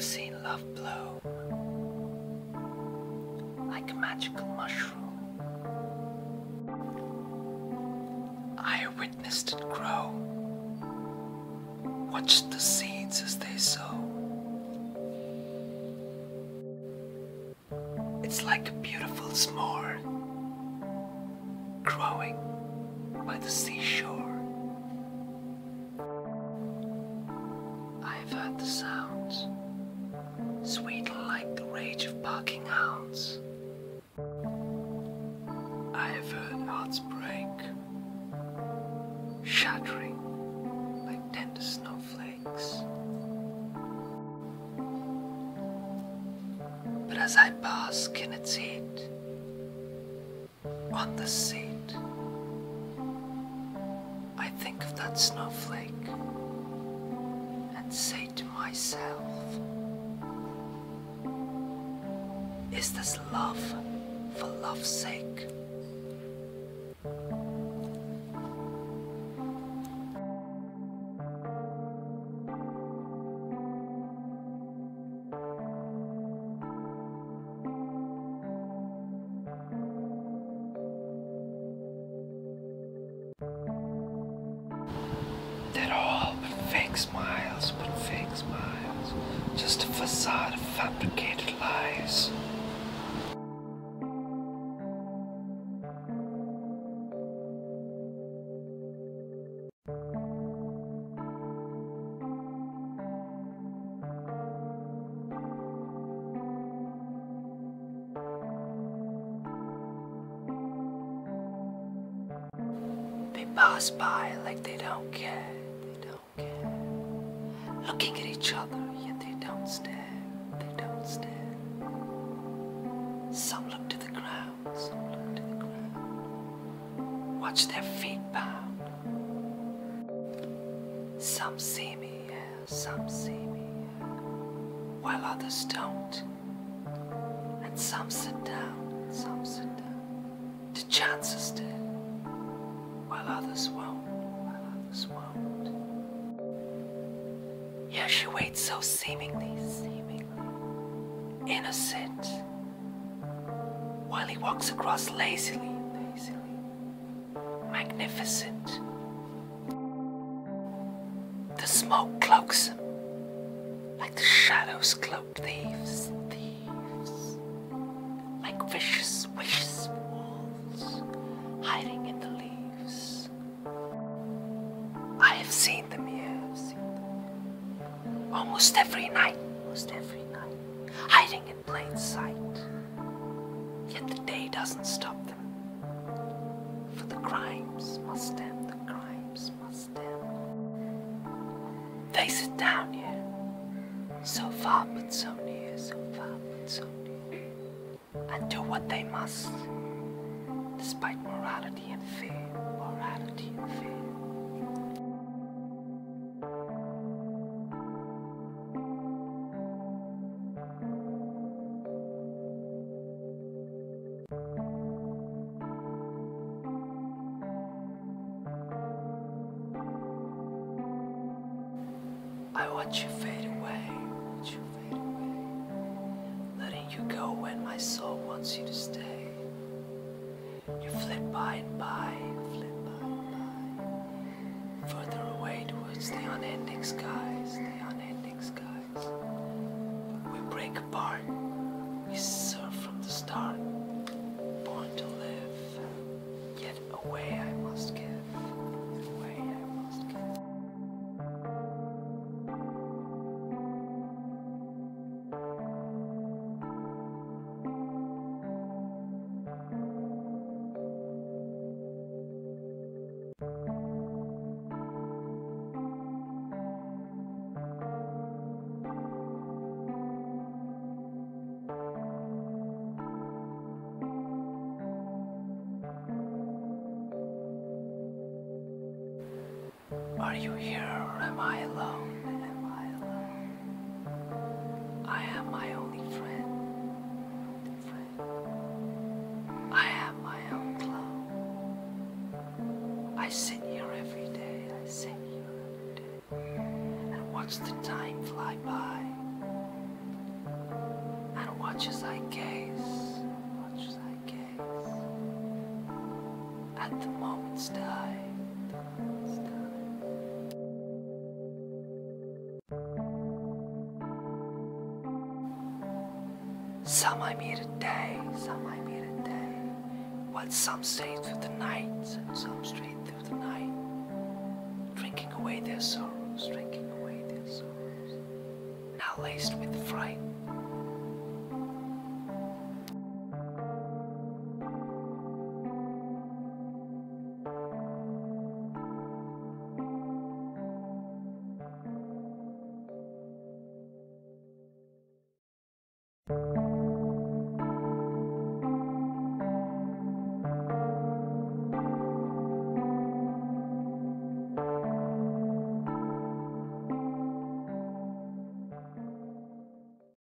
seen love bloom like a magical mushroom. I have witnessed it grow, watched the seeds as they sow. It's like a beautiful s'more growing by the seashore. I've heard the sounds, sweet like the rage of barking hounds. I have heard hearts break, shattering like tender snowflakes. But as I bask in its heat, on the seat, I think of that snowflake and say to myself, is this love for love's sake? They're all but fake smiles, just a facade of fabricated lies. They pass by like they don't care, looking at each other, yet they don't stare. Some look to the ground, watch their feet pound. Some see me, while others don't. And some sit down, to chances dead, while others won't. Yeah, she waits so seemingly innocent, while he walks across lazily, magnificent. The smoke cloaks him, like the shadows cloak thieves, like vicious wolves hiding in the leaves. I have seen them here, almost every night, hiding in plain sight. Yet the day doesn't stop them, for the crimes must end. They sit down here, so far but so near, and do what they must, despite morality and fear. I watch you fade away, letting you go when my soul wants you to stay. You flit by and by, further away towards the unending skies. We break apart, we serve from the start, born to live, yet away I must give. Are you here or am I alone? I am my only friend. I am my own clone. I sit here every day, and watch the time fly by, Watch as I gaze, watch as I gaze at the moment's die, the moment's die. Some I meet at day, some I meet at day, while some stay through the night, and some straight through the night, drinking away their sorrows, drinking away their sorrows. Now laced with fright,